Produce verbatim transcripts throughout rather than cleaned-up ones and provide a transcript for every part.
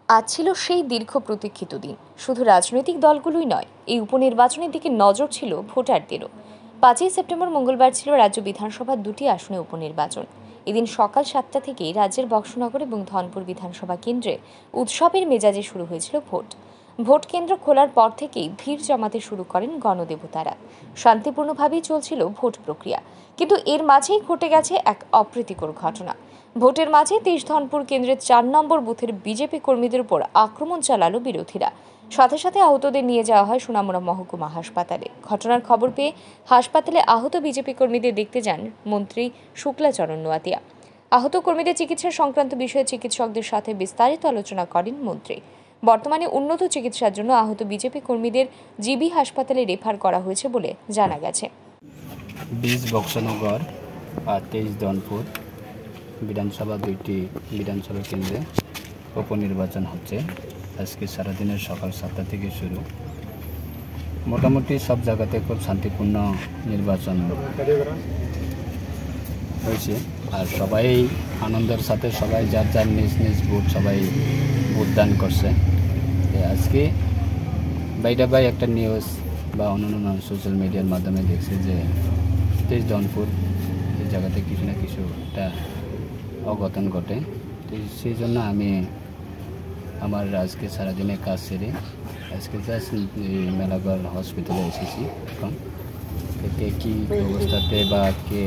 আজ ছিল সেই দীর্ঘ প্রতীক্ষিত দিন। শুধু রাজনৈতিক দলগুলোই নয়, এই উপনির্বাচনের দিকে নজর ছিল ভোটারদেরও। পাঁচই সেপ্টেম্বর মঙ্গলবার ছিল রাজ্য বিধানসভার দুটি আসনে উপনির্বাচন। এদিন সকাল সাতটা থেকেই রাজ্যের বক্সনগর এবং ধনপুর বিধানসভা কেন্দ্রে উৎসবের মেজাজে শুরু হয়েছিল ভোট। ভোট কেন্দ্র খোলার পর থেকেই ভিড় জমাতে শুরু করেন গণদেবতারা। শান্তিপূর্ণভাবেই চলছিল ভোট প্রক্রিয়া, কিন্তু এর মাঝেই ঘটে গেছে এক অপ্রীতিকর ঘটনা। ভোটের মাঝে তেইশ ধনপুর কেন্দ্রের চার নম্বর বুথের বিজেপি কর্মীদের উপর আক্রমণ চালালো বিরোধীরা। সাথে সাথে আহতদের নিয়ে যাওয়া হয় সোনামুড়া মহকুমা হাসপাতালে। ঘটনার খবর পেয়ে হাসপাতালে আহত বিজেপি কর্মীদের দেখতে যান মন্ত্রী শুক্লাচরণ নোয়াতিয়া। আহত কর্মীদের চিকিৎসা সংক্রান্ত বিষয়ে চিকিৎসকদের সাথে বিস্তারিত আলোচনা করেন মন্ত্রী। বর্তমানে উন্নত চিকিৎসার জন্য আহত বিজেপি কর্মীদের জিবি হাসপাতালে রেফার করা হয়েছে বলে জানা গেছে। বিশ বক্সনগর আর তেইশ ধনপুর বিধানসভা দুইটি বিধানসভা কেন্দ্রে উপনির্বাচন হচ্ছে। আজকে সারাদিনের সকাল সাতটা থেকে শুরু। মোটামুটি সব জায়গাতে খুব শান্তিপূর্ণ নির্বাচন হয়েছে, আর সবাই আনন্দের সাথে সবাই যার যার নিজ নিজ ভোট সবাই ভোটদান করছে। আজকে বাইরে বাই একটা নিউজ বা অন্যান্য সোশ্যাল মিডিয়ার মাধ্যমে দেখছে যে তেইশ ধনপুর এই জায়গাতে কিছু না কিছু একটা অঘটন ঘটে। তো সেই জন্য আমি আমার আজকে সারাদিনের কাজ সেরে আজকে জাস্ট মেলাঘর হসপিটালে এসেছি। এখন কে কী অবস্থাতে বা কে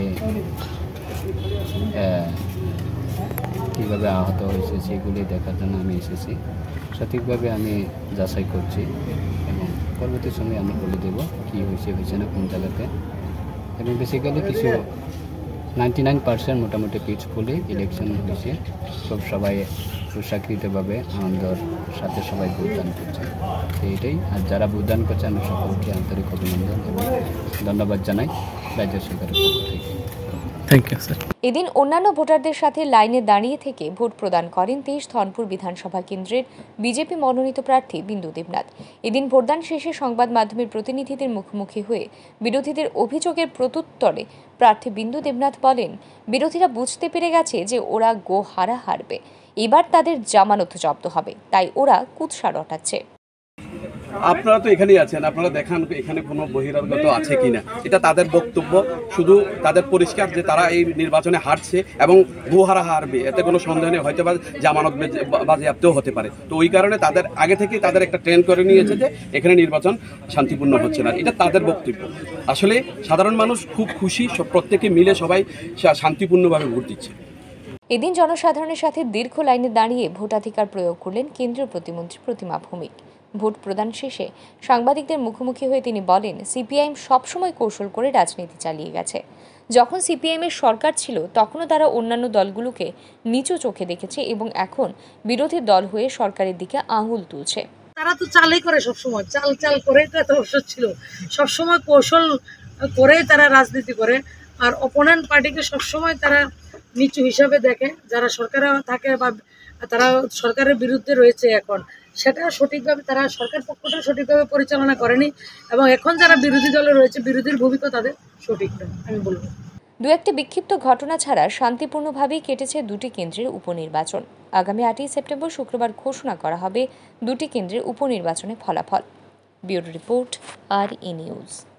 কীভাবে আহত হয়েছে সেগুলি দেখার জন্য আমি এসেছি। সঠিকভাবে আমি যাচাই করছি এবং পরবর্তী সময়ে আমি বলে দেবো কী হয়েছে হয়েছে না কোন জায়গাতে। এবং বেসিক্যালি কিছু নাইনটি নাইন পার্সেন্ট মোটামুটি পিসফুলি ইলেকশন হয়েছে। সব সবাই সুস্বাকৃতভাবে আনন্দের সাথে সবাই ভোটদান করছে। তো এটাই। আর যারা ভোটদান করছে আমি সকলকে আন্তরিক অভিনন্দন এবং ধন্যবাদ জানাই রাজ্য সরকারের পক্ষ থেকে। Thank you sir. এদিন অন্যান্য ভোটারদের সাথে লাইনে দাঁড়িয়ে থেকে ভোট প্রদান করেন তেইশ ধনপুর বিধানসভা কেন্দ্রের বিজেপি মনোনীত প্রার্থী বিন্দু দেবনাথ। এদিন ভোটদান শেষে সংবাদ মাধ্যমের প্রতিনিধিদের মুখোমুখি হয়ে বিরোধীদের অভিযোগের প্রত্যুত্তরে প্রার্থী বিন্দু দেবনাথ বলেন, বিরোধীরা বুঝতে পেরে গেছে যে ওরা গো হারা হারবে, এবার তাদের জামানত জব্দ হবে, তাই ওরা কুৎসা রটাচ্ছে। আপনারা তো এখানেই আছেন, আপনারা দেখান এখানে কোনো বহিরাগত আছে কিনা। এটা তাদের বক্তব্য, শুধু তাদের পরিষ্কার যে তারা এই নির্বাচনে হারছে এবং গোহারা হারবে, এতে কোনো সন্দেহ নেই। হয়তো বা জামানত বাজেয়াপ্তও হতে পারে। তো ওই কারণে তাদের আগে থেকেই তাদের একটা ট্রেন করে নিয়েছে যে এখানে নির্বাচন শান্তিপূর্ণ হচ্ছে না। এটা তাদের বক্তব্য। আসলে সাধারণ মানুষ খুব খুশি, সব প্রত্যেকে মিলে সবাই শান্তিপূর্ণভাবে ভোট দিচ্ছে। এদিন জনসাধারণের সাথে দীর্ঘ লাইনে দাঁড়িয়ে ভোটাধিকার প্রয়োগ করলেন কেন্দ্রীয় প্রতিমন্ত্রী প্রতিমা ভৌমিক। ভোট প্রদান শেষে সাংবাদিকদের মুখোমুখি হয়ে তিনি বলেন, সিপিআইএম সবসময় কৌশল করে রাজনীতি চালিয়ে গেছে। যখন সিপিআইএম এর সরকার ছিল তখনও তারা অন্যান্য দলগুলোকে নিচু চোখে দেখেছে এবং এখন বিরোধী দল হয়ে সরকারের দিকে আঙুল তুলছে। তারা তো চালই করে, সবসময় চাল চাল করে তো এত বছর ছিল, সবসময় কৌশল করে তারা রাজনীতি করে। আর অপোনেন্ট পার্টিকে সবসময় তারা নিচু হিসাবে দেখে। যারা সরকারে থাকে বা তারা সরকারের বিরুদ্ধে রয়েছে এখন, সেটা সঠিকভাবে তারা সরকার পক্ষটা সঠিকভাবে পরিচালনা করেনি এবং এখন যারা বিরোধী দলে রয়েছে বিরোধীর ভূমিকা তাদের সঠিক নয় আমি বলবো। দু একটি বিক্ষিপ্ত ঘটনা ছাড়া শান্তিপূর্ণভাবেই কেটেছে দুটি কেন্দ্রের উপনির্বাচন। আগামী আটই সেপ্টেম্বর শুক্রবার ঘোষণা করা হবে দুটি কেন্দ্রের উপনির্বাচনের ফলাফল। ব্যুরো রিপোর্ট, আর ই নিউজ।